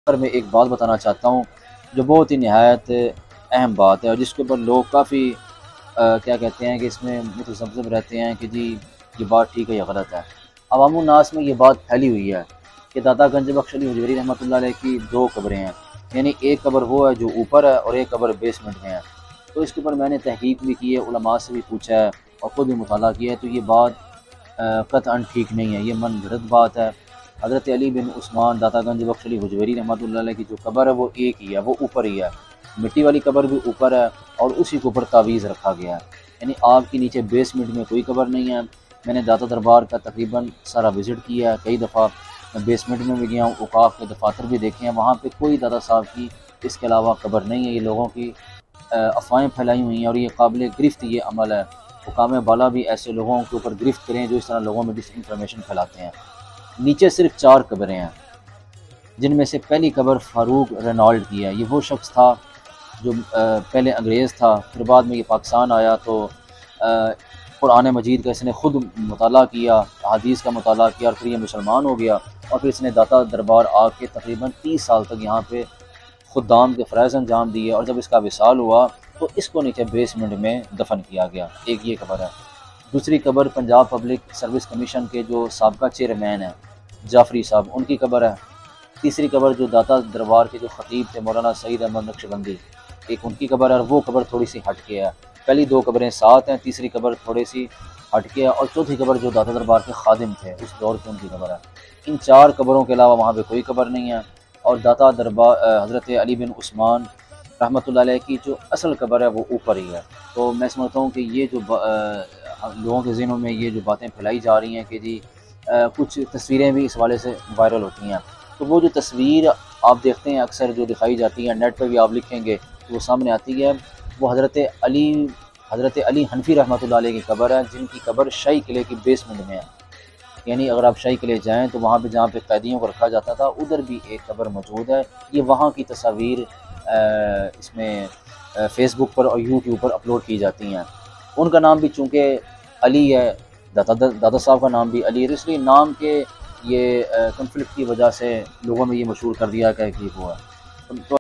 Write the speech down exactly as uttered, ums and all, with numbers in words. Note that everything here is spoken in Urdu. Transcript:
پر میں ایک بات بتانا چاہتا ہوں جو بہت ہی نہایت اہم بات ہے، اور جس کے اوپر لوگ کافی آ، کیا کہتے ہیں کہ اس میں متذبذب رہتے ہیں کہ جی یہ بات ٹھیک ہے یا غلط ہے۔ عوام الناس میں یہ بات پھیلی ہوئی ہے کہ داتا گنج بخش علی حجویری رحمۃ اللہ علیہ کی دو قبریں ہیں، یعنی ایک قبر وہ ہے جو اوپر ہے اور ایک قبر بیسمنٹ میں ہے۔ تو اس کے اوپر میں نے تحقیق بھی کی ہے، علماء سے بھی پوچھا ہے اور خود بھی مطالعہ کیا ہے، تو یہ بات قطعاً ٹھیک نہیں ہے، یہ من گھڑت بات ہے۔ حضرت علی بن عثمان داتا گنج بخش علی حجویری رحمۃ اللہ علیہ کی جو قبر ہے وہ ایک ہی ہے، وہ اوپر ہی ہے، مٹی والی قبر بھی اوپر ہے اور اسی کے اوپر تعویذ رکھا گیا ہے، یعنی آپ کے نیچے بیسمنٹ میں کوئی قبر نہیں ہے۔ میں نے داتا دربار کا تقریباً سارا وزٹ کیا ہے، کئی دفعہ میں بیسمنٹ میں بھی گیا ہوں، اوقاف کے دفاتر بھی دیکھے ہیں، وہاں پہ کوئی داتا صاحب کی اس کے علاوہ قبر نہیں ہے۔ یہ لوگوں کی افواہیں پھیلائی ہوئی ہیں اور یہ قابل گرفت یہ عمل ہے۔ حکام بالا بھی ایسے لوگوں کے اوپر گرفت کریں جو اس طرح لوگوں میں ڈس انفارمیشن پھیلاتے ہیں۔ نیچے صرف چار قبریں ہیں، جن میں سے پہلی قبر فاروق رینالڈ کی ہے۔ یہ وہ شخص تھا جو پہلے انگریز تھا، پھر بعد میں یہ پاکستان آیا تو قرآن مجید کا اس نے خود مطالعہ کیا، حدیث کا مطالعہ کیا، اور پھر یہ مسلمان ہو گیا، اور پھر اس نے داتا دربار آ کے تقریباً تیس سال تک یہاں پہ خدام کے فرائض انجام دیے، اور جب اس کا وصال ہوا تو اس کو نیچے بیسمنٹ میں دفن کیا گیا۔ ایک یہ قبر ہے۔ دوسری قبر پنجاب پبلک سروس کمیشن کے جو سابقہ چیئرمین ہیں جعفری صاحب، ان کی قبر ہے۔ تیسری قبر جو داتا دربار کے جو خطیب تھے مولانا سعید احمد نقشبندی، ایک ان کی قبر ہے، اور وہ قبر تھوڑی سی ہٹ کے ہے۔ پہلی دو قبریں ساتھ ہیں، تیسری قبر تھوڑی سی ہٹ کے ہے، اور چوتھی قبر جو داتا دربار کے خادم تھے اس دور کی ان کی قبر ہے۔ ان چار قبروں کے علاوہ وہاں پہ کوئی قبر نہیں ہے، اور داتا دربار حضرت علی بن عثمان رحمۃ اللہ علیہ کی جو اصل قبر ہے وہ اوپر ہی ہے۔ تو میں سمجھتا ہوں کہ یہ جو لوگوں کے ذہنوں میں یہ جو باتیں پھیلائی جا رہی ہیں کہ جی کچھ تصویریں بھی اس والے سے وائرل ہوتی ہیں، تو وہ جو تصویر آپ دیکھتے ہیں اکثر جو دکھائی جاتی ہے، نیٹ پہ بھی آپ لکھیں گے تو وہ سامنے آتی ہے، وہ حضرت علی حضرت علی حنفی رحمۃ اللہ علیہ کی قبر ہے، جن کی قبر شاہی قلعے کی بیسمنٹ میں ہے۔ یعنی اگر آپ شاہی قلعے جائیں تو وہاں پہ جہاں پہ قیدیوں کو رکھا جاتا تھا ادھر بھی ایک قبر موجود ہے۔ یہ وہاں کی تصاویر اس میں فیس بک پر اور یوٹیوب پر اپلوڈ کی جاتی ہیں۔ ان کا نام بھی چونکہ علی ہے، دادا دادا صاحب کا نام بھی علی ہے، اس لیے نام کے یہ کنفلکٹ کی وجہ سے لوگوں میں یہ مشہور کر دیا کہ یہ وہ ہے۔ تو